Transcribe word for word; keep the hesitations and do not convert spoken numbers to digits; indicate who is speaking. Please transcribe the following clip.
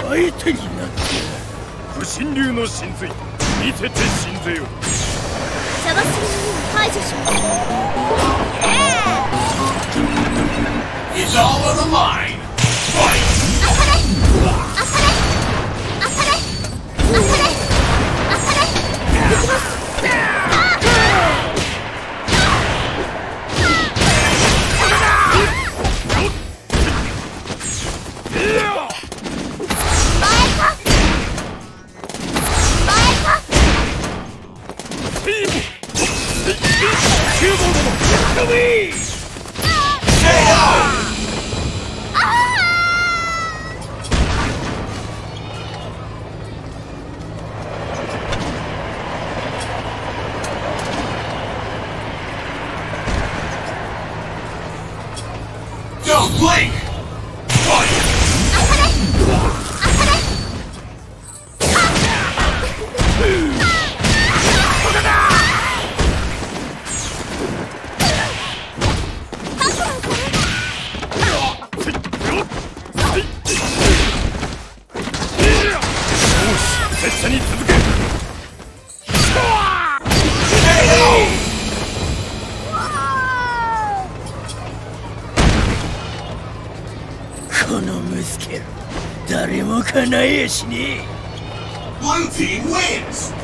Speaker 1: 相手になって不神流の神髄見てて神髄を
Speaker 2: 邪魔する者を排除します。
Speaker 3: It's all on the line. Fight!
Speaker 2: 当たれ当たれ当たれ当たれ当たれ行きます。
Speaker 3: Don't blink! Fight!
Speaker 1: 拙者に続け。このムスケル誰も叶えやしねえ。
Speaker 3: Blue team wins!